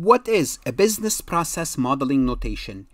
What is a business process modeling notation?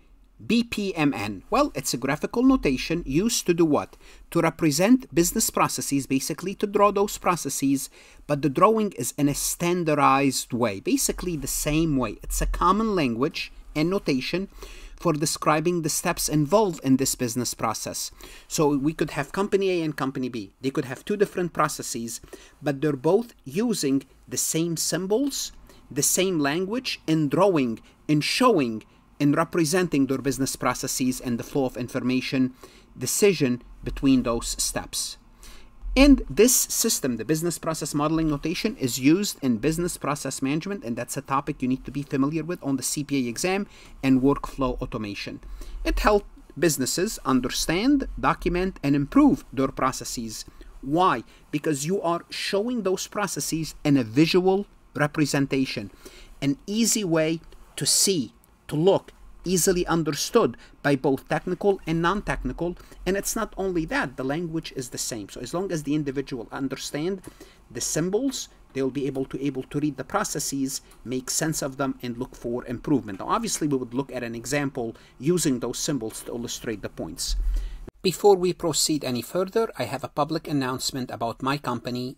BPMN. Well, it's a graphical notation used to do what? To represent business processes, basically to draw those processes, but the drawing is in a standardized way, basically the same way. It's a common language and notation for describing the steps involved in this business process. So we could have company A and company B. They could have two different processes, but they're both using the same symbols, the same language in drawing, in showing, in representing their business processes and the flow of information decision between those steps. And this system, the business process modeling notation, is used in business process management, and that's a topic you need to be familiar with on the CPA exam, and workflow automation. It helps businesses understand, document, and improve their processes. Why? Because you are showing those processes in a visual representation, an easy way to see, to look, easily understood by both technical and non-technical. And it's not only that, the language is the same. So as long as the individual understand the symbols, they'll be able to read the processes, make sense of them, and look for improvement. Now, obviously, we would look at an example using those symbols to illustrate the points. Before we proceed any further, I have a public announcement about my company,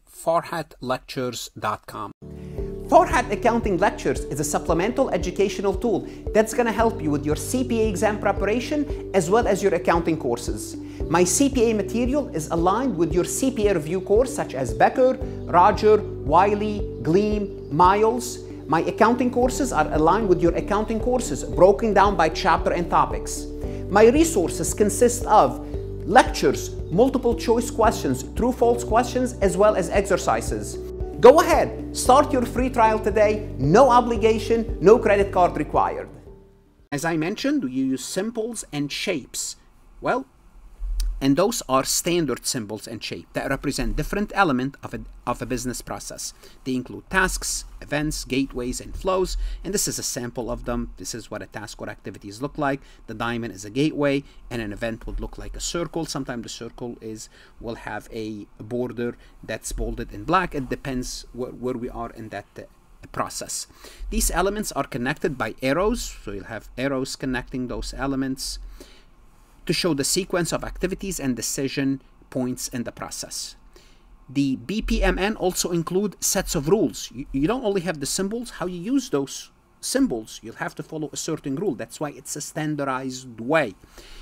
farhatlectures.com. Farhat Accounting Lectures is a supplemental educational tool that's going to help you with your CPA exam preparation as well as your accounting courses. My CPA material is aligned with your CPA review course such as Becker, Roger, Wiley, Gleam, Miles. My accounting courses are aligned with your accounting courses broken down by chapter and topics. My resources consist of lectures, multiple choice questions, true-false questions, as well as exercises. Go ahead, start your free trial today, no obligation, no credit card required. As I mentioned, you use symbols and shapes. Well, and those are standard symbols and shapes that represent different elements of a business process. They include tasks, events, gateways, and flows, and this is a sample of them. This is what a task or activities look like. The diamond is a gateway, and an event would look like a circle. Sometimes the circle will have a border that's bolded in black. It depends where we are in that process. These elements are connected by arrows, so you'll have arrows connecting those elements to show the sequence of activities and decision points in the process. The BPMN also include sets of rules. You don't only have the symbols, how you use those symbols, you'll have to follow a certain rule. That's why it's a standardized way,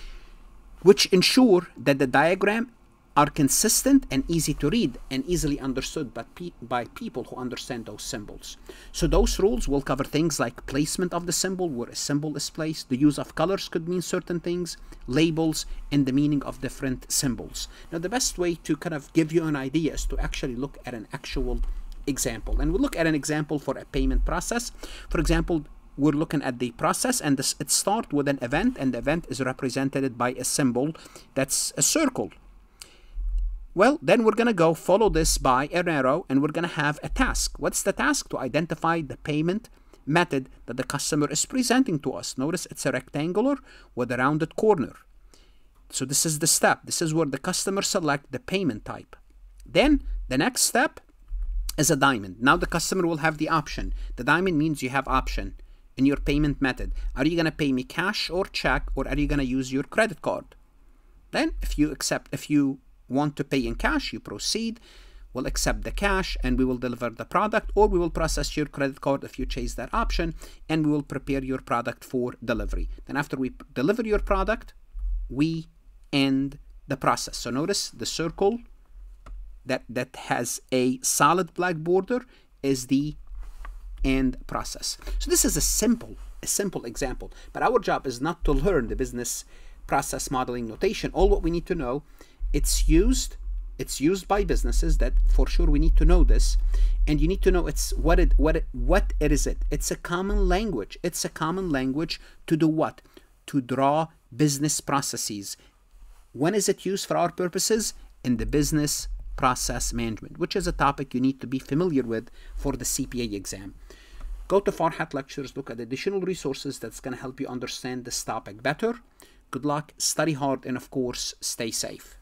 which ensure that the diagram are consistent and easy to read and easily understood by people who understand those symbols. So those rules will cover things like placement of the symbol, where a symbol is placed, the use of colors could mean certain things, labels, and the meaning of different symbols. Now, the best way to kind of give you an idea is to actually look at an actual example. And we'll look at an example for a payment process. For example, we're looking at the process, and it starts with an event, and the event is represented by a symbol that's a circle. Well, then we're going to follow this by an arrow, and we're going to have a task. What's the task? To identify the payment method that the customer is presenting to us. Notice it's a rectangular with a rounded corner. So this is the step. This is where the customer select the payment type. Then the next step is a diamond. Now the customer will have the option. The diamond means you have option in your payment method. Are you going to pay me cash or check, or are you going to use your credit card? Then if you want to pay in cash, you proceed. We'll accept the cash and we will deliver the product, or we will process your credit card if you choose that option, and we will prepare your product for delivery. Then after we deliver your product, we end the process. So notice the circle that has a solid black border is the end process. So this is a simple example, but our job is not to learn the business process modeling notation. All what we need to know, it's used by businesses, that for sure we need to know this, and you need to know what is it. It's a common language. It's a common language to do what? To draw business processes. When is it used for our purposes? In the business process management, which is a topic you need to be familiar with for the CPA exam. Go to Farhat Lectures, look at additional resources that's going to help you understand this topic better. Good luck, study hard, and of course, stay safe.